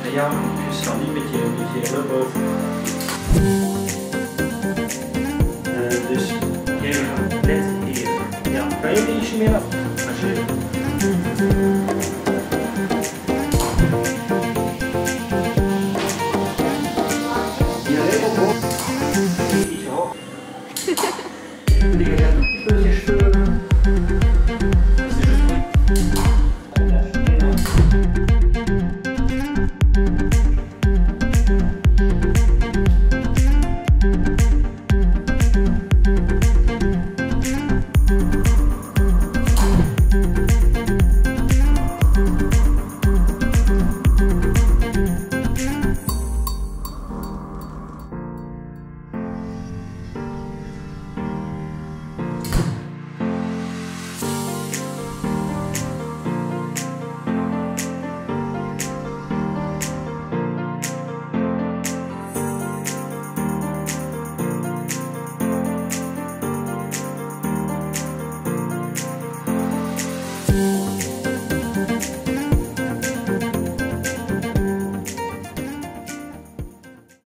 Ja, zal niet met je elleboog. Dus hier gaat net hier. Ja, kan je ietsje meer af? Alsjeblieft.